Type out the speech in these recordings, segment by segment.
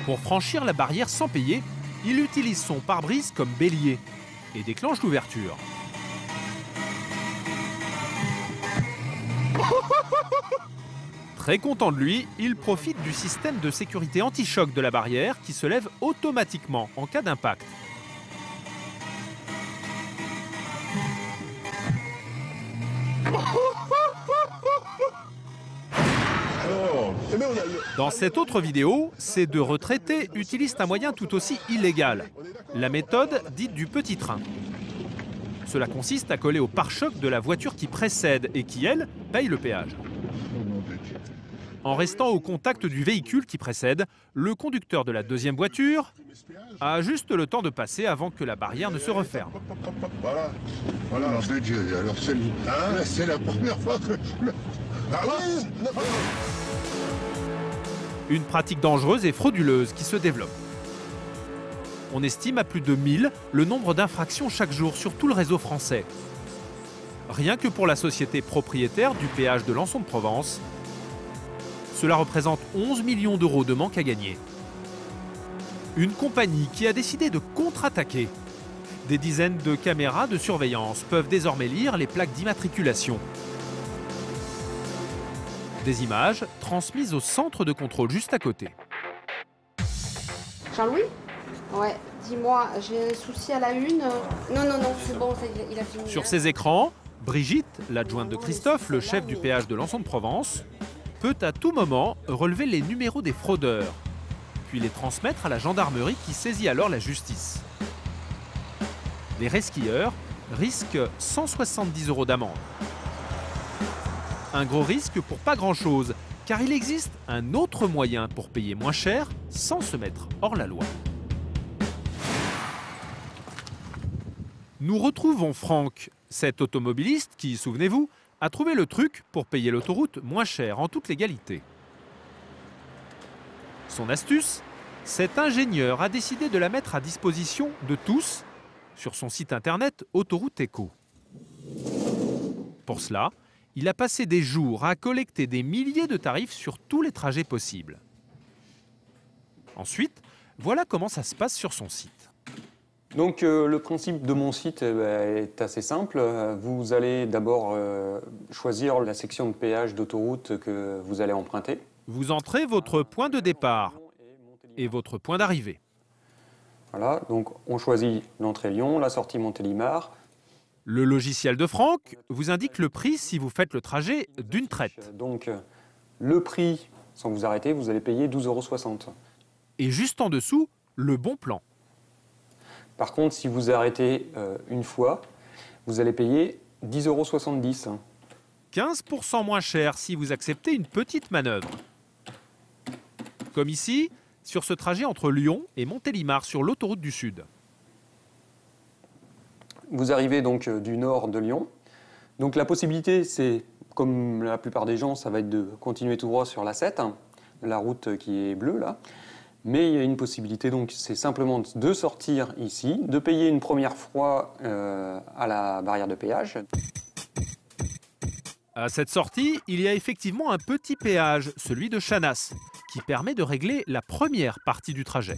Pour franchir la barrière sans payer, il utilise son pare-brise comme bélier et déclenche l'ouverture. Très content de lui, il profite du système de sécurité anti-choc de la barrière qui se lève automatiquement en cas d'impact. Dans cette autre vidéo, ces deux retraités utilisent un moyen tout aussi illégal, la méthode dite du petit train. Cela consiste à coller au pare-choc de la voiture qui précède et qui, elle, paye le péage. En restant au contact du véhicule qui précède, le conducteur de la deuxième voiture a juste le temps de passer avant que la barrière ne se referme. Voilà, nom de Dieu, alors c'est la première fois que je... Ah oui. Une pratique dangereuse et frauduleuse qui se développe. On estime à plus de 1000 le nombre d'infractions chaque jour sur tout le réseau français. Rien que pour la société propriétaire du péage de Lançon-de-Provence, cela représente 11 millions d'euros de manque à gagner. Une compagnie qui a décidé de contre-attaquer. Des dizaines de caméras de surveillance peuvent désormais lire les plaques d'immatriculation. Des images transmises au centre de contrôle juste à côté. Jean-Louis ? Ouais, dis-moi, j'ai un souci à la une. Non, c'est bon, il a fini. Sur ces écrans, Brigitte, l'adjointe de Christophe, le chef du péage de Lançon-de-Provence, peut à tout moment relever les numéros des fraudeurs, puis les transmettre à la gendarmerie qui saisit alors la justice. Les resquilleurs risquent 170 € d'amende. Un gros risque pour pas grand-chose, car il existe un autre moyen pour payer moins cher sans se mettre hors la loi. Nous retrouvons Franck, cet automobiliste qui, souvenez-vous, a trouvé le truc pour payer l'autoroute moins cher en toute légalité. Son astuce, cet ingénieur a décidé de la mettre à disposition de tous sur son site internet Autoroute Éco. Pour cela, il a passé des jours à collecter des milliers de tarifs sur tous les trajets possibles. Ensuite, voilà comment ça se passe sur son site. Donc le principe de mon site est assez simple. Vous allez d'abord choisir la section de péage d'autoroute que vous allez emprunter. Vous entrez votre point de départ et votre point d'arrivée. Voilà, donc on choisit l'entrée Lyon, la sortie Montélimar. Le logiciel de Franck vous indique le prix si vous faites le trajet d'une traite. Donc le prix, sans vous arrêter, vous allez payer 12,60 €. Et juste en dessous, le bon plan. Par contre, si vous arrêtez une fois, vous allez payer 10,70 €. 15% moins cher si vous acceptez une petite manœuvre. Comme ici, sur ce trajet entre Lyon et Montélimar sur l'autoroute du Sud. Vous arrivez donc du nord de Lyon. Donc la possibilité, c'est, comme la plupart des gens, ça va être de continuer tout droit sur l'A7, la route qui est bleue là. Mais il y a une possibilité, donc c'est simplement de sortir ici, de payer une première fois à la barrière de péage. À cette sortie, il y a effectivement un petit péage, celui de Chanas, qui permet de régler la première partie du trajet.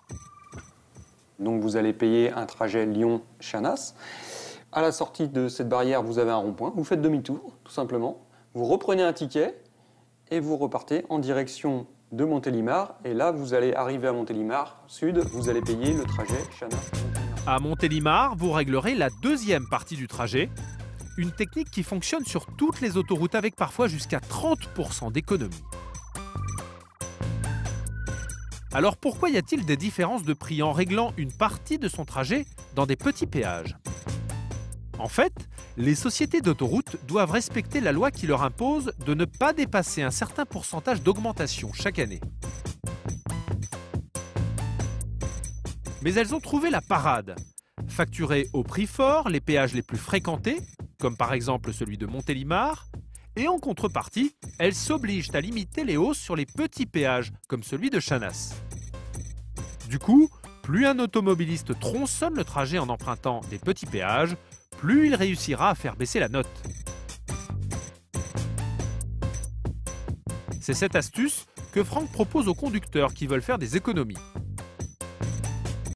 Donc vous allez payer un trajet Lyon-Chanas. À la sortie de cette barrière, vous avez un rond-point. Vous faites demi-tour, tout simplement. Vous reprenez un ticket et vous repartez en direction de Montélimar. Et là, vous allez arriver à Montélimar Sud. Vous allez payer le trajet Chanas. À Montélimar, vous réglerez la deuxième partie du trajet. Une technique qui fonctionne sur toutes les autoroutes avec parfois jusqu'à 30% d'économie. Alors pourquoi y a-t-il des différences de prix en réglant une partie de son trajet dans des petits péages? En fait, les sociétés d'autoroutes doivent respecter la loi qui leur impose de ne pas dépasser un certain pourcentage d'augmentation chaque année. Mais elles ont trouvé la parade. Facturer au prix fort les péages les plus fréquentés, comme par exemple celui de Montélimar, et en contrepartie, elles s'obligent à limiter les hausses sur les petits péages, comme celui de Chanas. Du coup, plus un automobiliste tronçonne le trajet en empruntant des petits péages, plus il réussira à faire baisser la note. C'est cette astuce que que Franck propose aux conducteurs qui veulent faire des économies.